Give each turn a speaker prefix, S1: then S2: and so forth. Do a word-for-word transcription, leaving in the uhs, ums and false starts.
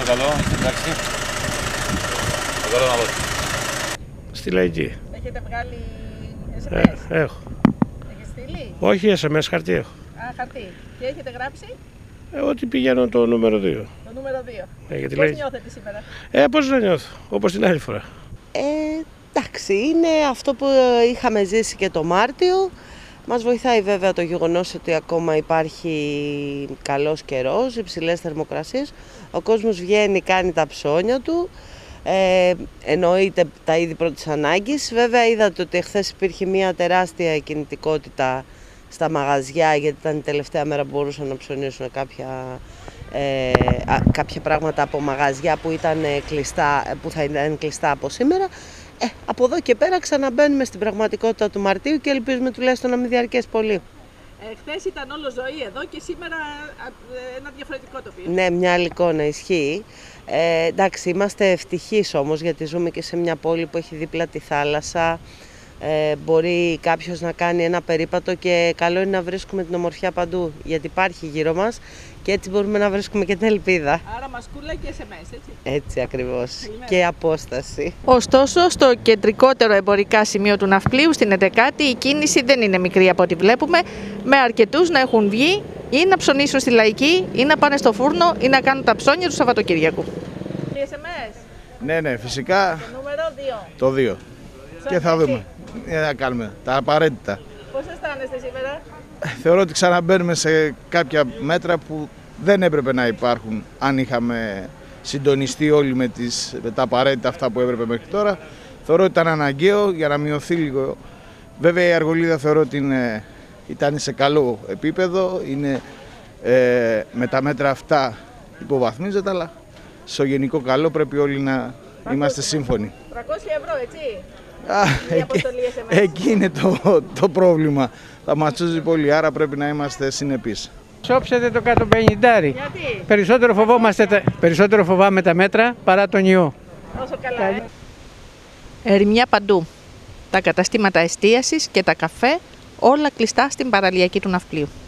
S1: καλό, εντάξει. Το καλό να δώσει.
S2: Στη Λαϊκή.
S3: Έχετε βγάλει ες εμ ες?
S2: Ε, έχω.
S3: Έχετε στείλει?
S2: Όχι ες εμ ες, χαρτί έχω.
S3: Α, χαρτί. Και έχετε γράψει?
S2: Ε, ότι πηγαίνω το νούμερο δύο.
S3: Το νούμερο δύο.
S2: Ε, γιατί
S3: Πώς
S2: λέει...
S3: νιώθετε σήμερα?
S2: Ε, πώς να νιώθω, όπως την άλλη φορά.
S4: Ε, εντάξει, είναι αυτό που είχαμε ζήσει και το Μάρτιο. Μας βοηθάει βέβαια το γεγονός ότι ακόμα υπάρχει καλός καιρός, υψηλές θερμοκρασίες. Ο κόσμος βγαίνει, κάνει τα ψώνια του, ε, εννοείται τα είδη πρώτης ανάγκης. Βέβαια είδατε ότι χθες υπήρχε μια τεράστια κινητικότητα στα μαγαζιά, γιατί ήταν η τελευταία μέρα που μπορούσαν να ψωνίσουν κάποια, ε, α, κάποια πράγματα από μαγαζιά που, ήταν κλειστά, που θα ήταν κλειστά από σήμερα. Ε, από εδώ και πέρα ξαναμπαίνουμε στην πραγματικότητα του Μαρτίου και ελπίζουμε τουλάχιστον να μην διαρκέσει πολύ.
S3: Ε, χθες ήταν όλο ζωή εδώ και σήμερα ένα διαφορετικό τοπίο.
S4: Ναι, μια άλλη εικόνα ισχύει. Ε, εντάξει, είμαστε ευτυχείς όμως γιατί ζούμε και σε μια πόλη που έχει δίπλα τη θάλασσα. Ε, μπορεί κάποιος να κάνει ένα περίπατο και καλό είναι να βρίσκουμε την ομορφιά παντού, γιατί υπάρχει γύρω μας και έτσι μπορούμε να βρίσκουμε και την ελπίδα.
S3: Άρα μασκούλα και ες εμ ες, έτσι.
S4: Έτσι ακριβώς. Και απόσταση.
S5: Ωστόσο, στο κεντρικότερο εμπορικά σημείο του Ναυπλίου, στην Εντεκάτη, η κίνηση δεν είναι μικρή από ό,τι βλέπουμε, με αρκετούς να έχουν βγει ή να ψωνίσουν στη Λαϊκή ή να πάνε στο φούρνο ή να κάνουν τα ψώνια του Σαββατοκύριακου.
S3: Τι ες εμ ες?
S6: Ναι, ναι, φυσικά
S3: Το νούμερο δύο.
S6: το δύο. Και θα δούμε. Τι θα κάνουμε, τα απαραίτητα.
S3: Πώς αισθάνεστε σήμερα?
S6: Θεωρώ ότι ξαναμπαίνουμε σε κάποια μέτρα που δεν έπρεπε να υπάρχουν αν είχαμε συντονιστεί όλοι με, τις, με τα απαραίτητα αυτά που έπρεπε μέχρι τώρα. Θεωρώ ότι ήταν αναγκαίο για να μειωθεί λίγο. Βέβαια η Αργολίδα θεωρώ ότι είναι, ήταν σε καλό επίπεδο, είναι, ε, με τα μέτρα αυτά υποβαθμίζεται, αλλά στο γενικό καλό πρέπει όλοι να είμαστε σύμφωνοι.
S3: τριακόσια ευρώ, έτσι.
S6: Α, εκεί, εκεί είναι το, το πρόβλημα. Θα μας τσούζει πολύ, άρα πρέπει να είμαστε συνεπείς.
S7: Σώψετε το κάτω πενηντάρι.
S3: Γιατί?
S7: Περισσότερο, φοβόμαστε, τα, περισσότερο φοβάμαι τα μέτρα παρά τον ιό.
S3: Όσο καλά, ε.
S5: Ερημιά παντού. Τα καταστήματα εστίασης και τα καφέ, όλα κλειστά στην παραλιακή του Ναυπλίου.